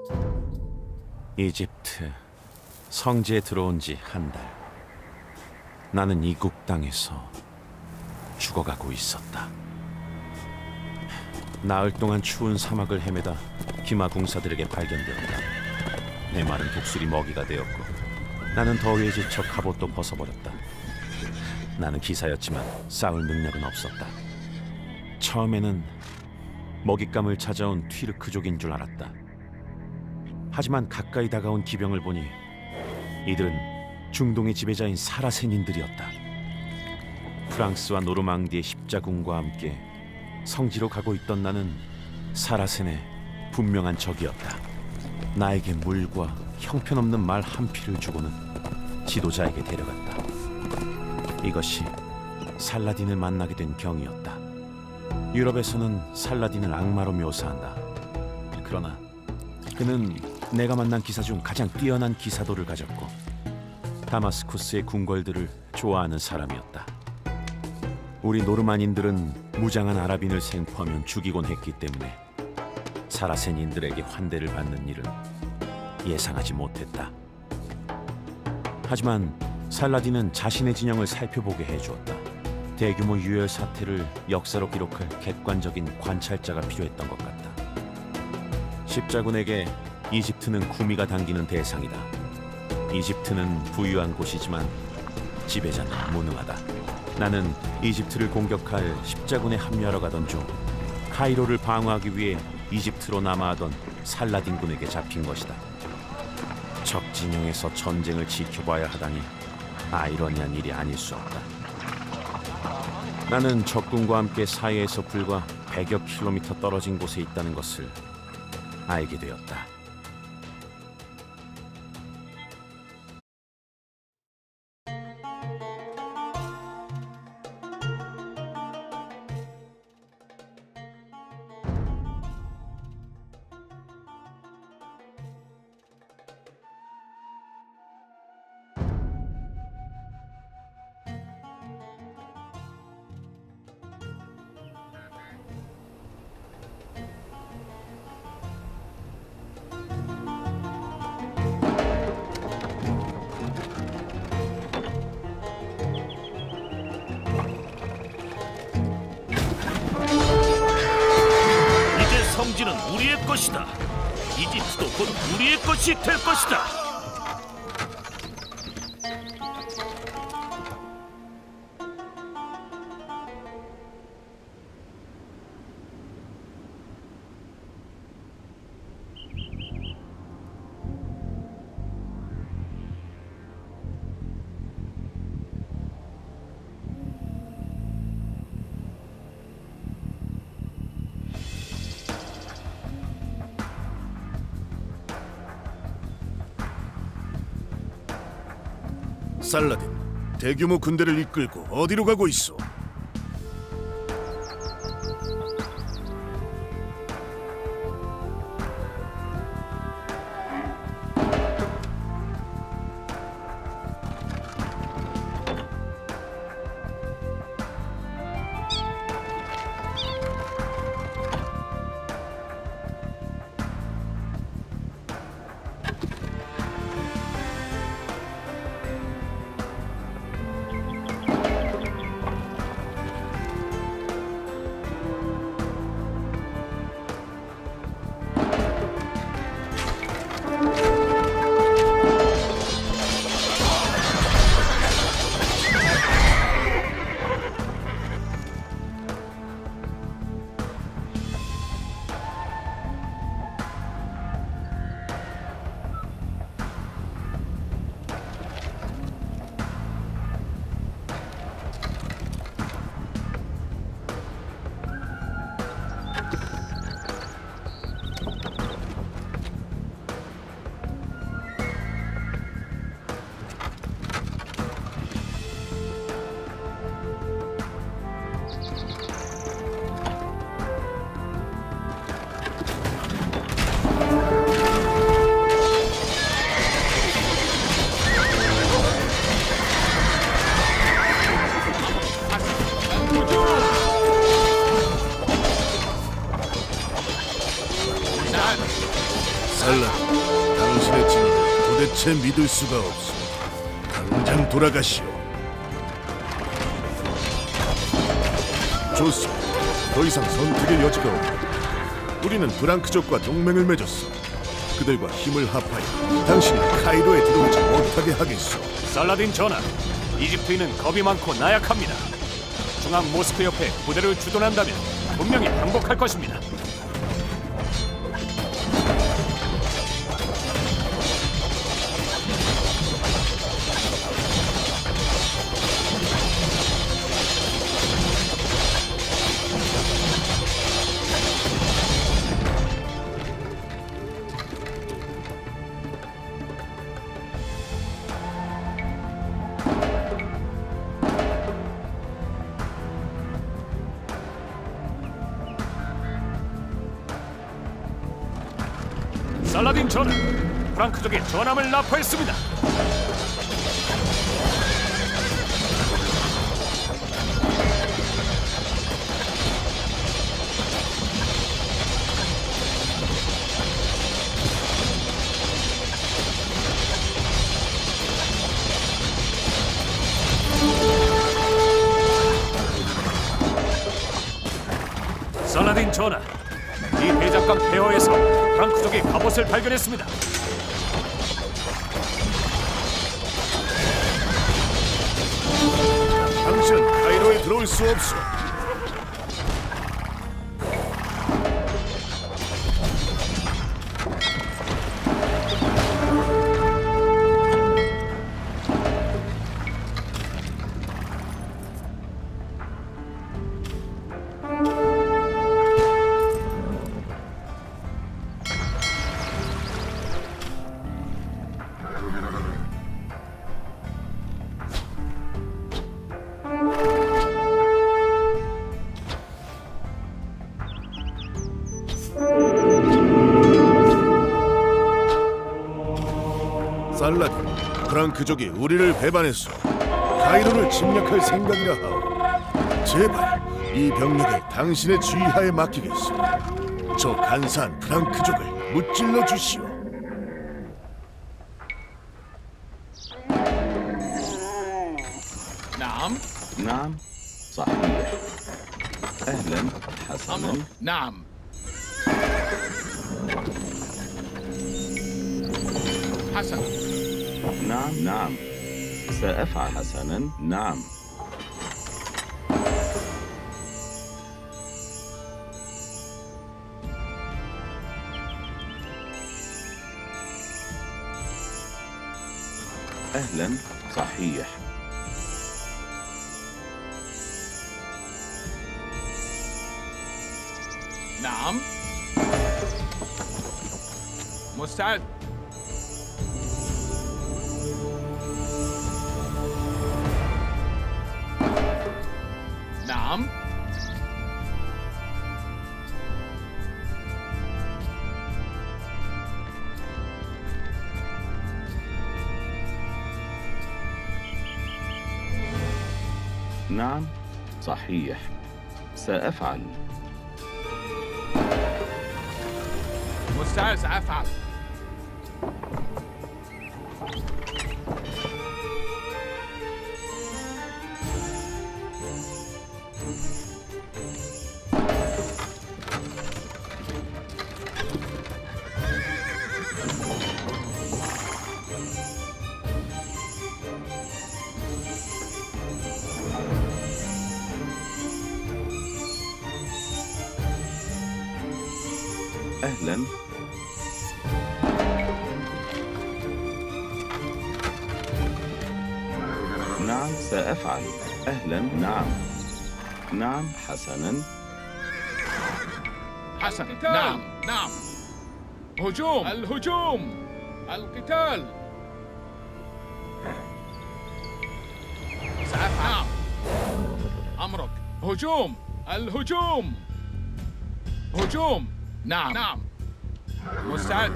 이집트 성지에 들어온 지 한 달. 나는 이국 땅에서 죽어가고 있었다. 나흘 동안 추운 사막을 헤매다 기마궁사들에게 발견되었다. 내 마른 독수리 먹이가 되었고 나는 더위에 지쳐 갑옷도 벗어버렸다. 나는 기사였지만 싸울 능력은 없었다. 처음에는 먹잇감을 찾아온 튀르크족인 줄 알았다. 하지만 가까이 다가온 기병을 보니 이들은 중동의 지배자인 사라센인들이었다. 프랑스와 노르망디의 십자군과 함께 성지로 가고 있던 나는 사라센의 분명한 적이었다. 나에게 물과 형편없는 말 한 피를 주고는 지도자에게 데려갔다. 이것이 살라딘을 만나게 된 경이었다. 유럽에서는 살라딘을 악마로 묘사한다. 그러나 그는 내가 만난 기사 중 가장 뛰어난 기사도를 가졌고 다마스쿠스의 궁궐들을 좋아하는 사람이었다. 우리 노르만인들은 무장한 아랍인을 생포하면 죽이곤 했기 때문에 사라센인들에게 환대를 받는 일은 예상하지 못했다. 하지만 살라딘은 자신의 진영을 살펴보게 해주었다. 대규모 유혈 사태를 역사로 기록할 객관적인 관찰자가 필요했던 것 같다. 십자군에게 이집트는 구미가 당기는 대상이다. 이집트는 부유한 곳이지만 지배자는 무능하다. 나는 이집트를 공격할 십자군에 합류하러 가던 중 카이로를 방어하기 위해 이집트로 남하하던 살라딘 군에게 잡힌 것이다. 적 진영에서 전쟁을 지켜봐야 하다니 아이러니한 일이 아닐 수 없다. 나는 적군과 함께 사이에서 불과 100여 킬로미터 떨어진 곳에 있다는 것을 알게 되었다. 성지는 우리의 것이다. 이집트도 곧 우리의 것이 될 것이다. 살라딘, 대규모 군대를 이끌고 어디로 가고 있어? 살라, 당신의 진위를 도대체 믿을 수가 없어. 당장 돌아가시오. 좋소. 더 이상 선택의 여지가 없다. 우리는 브랑크족과 동맹을 맺었어. 그들과 힘을 합하여 당신이 카이로에 들어오지 못하게 하겠소. 살라딘 전하, 이집트인은 겁이 많고 나약합니다. 중앙 모스크 옆에 부대를 주둔한다면 분명히 항복할 것입니다. 살라딘 전하, 프랑크족의 전함을 납포했습니다. 살라딘 전하, 이 대작강 폐허에서 프랑크족의 갑옷을 발견했습니다. 당신은 카이로에 들어올 수 없어. 살라딘, 프랑크족이 우리를 배반했어. 카이로를 침략할 생각이라 하오. 제발 이 병력을 당신의 지휘하에 맡기겠소. 저 간사한 프랑크족을 무찔러 주시오. نعم نعم صحيح أهلا حسنا أمر نعم حسنا نعم نعم سأفعل حسنا نعم أهلا صحيح نعم مستعد نعم نعم صحيح سأفعل مستعد سأفعل أهلا نعم سأفعل أهلا نعم نعم حسنا حسنا نعم نعم هجوم الهجوم القتال سأفعل نعم أمرك هجوم الهجوم هجوم نعم نعم مستعد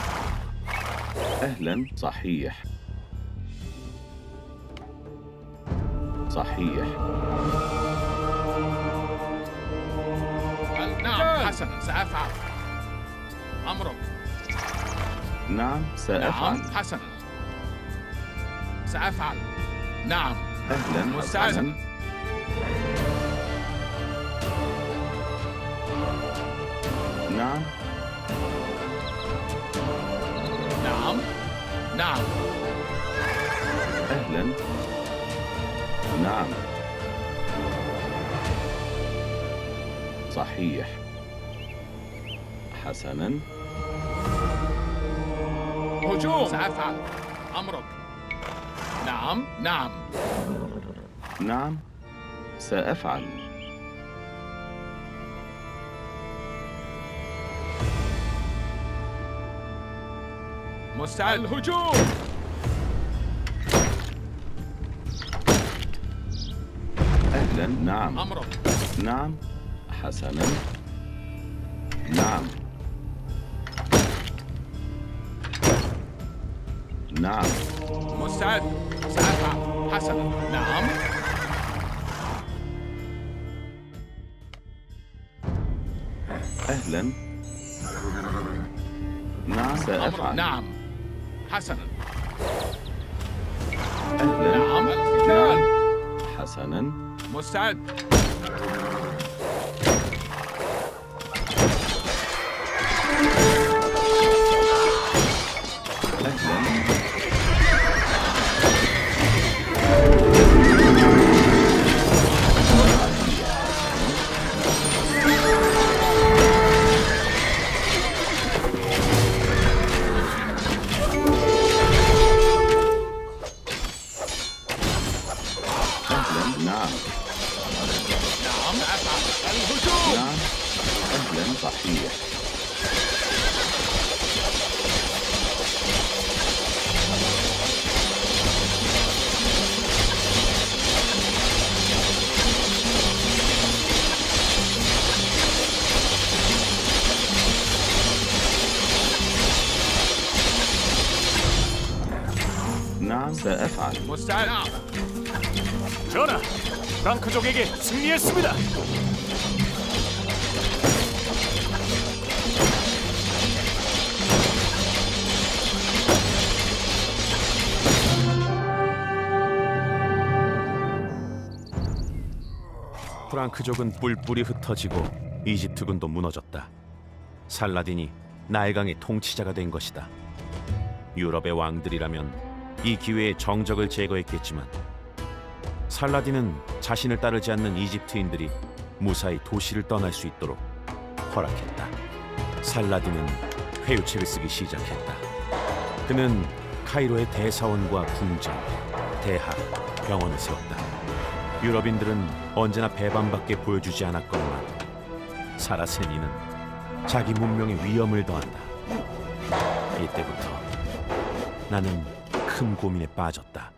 أهلا صحيح صحيح نعم حسنا سأفعل أمرك نعم سأفعل. نعم حسنا. سأفعل. نعم. أهلا مستعد. حسنا. نعم. نعم. نعم. أهلا. نعم. صحيح. حسنا. هجوم. سأفعل. أمرك. نعم. نعم. نعم سأفعل. مستعد. الهجوم. أهلا. نعم. أمرك. نعم. حسنا. نعم. نعم. مستعد. سأفعل. حسنا. نعم. أهلا. نعم سأفعل. نعم. حسنا. أهلا. نعم. نعم. القتال. حسنا. مستعد. أهلا. أهلا. نعم. نعم. أفعل. الهجوم. نعم. أهلا. صحيح. نعم سأفعل. مستعد. نعم. 전하, 프랑크족에게 승리했습니다. 프랑크족은 뿔뿔이 흩어지고 이집트군도 무너졌다. 살라딘이 나일강의 통치자가 된 것이다. 유럽의 왕들이라면 이 기회에 정적을 제거했겠지만 살라딘은 자신을 따르지 않는 이집트인들이 무사히 도시를 떠날 수 있도록 허락했다. 살라딘은 회유책을 쓰기 시작했다. 그는 카이로의 대사원과 궁정, 대학, 병원을 세웠다. 유럽인들은 언제나 배반밖에 보여주지 않았건만 사라세니는 자기 문명에 위험을 더한다. 이때부터 나는 큰 고민에 빠졌다.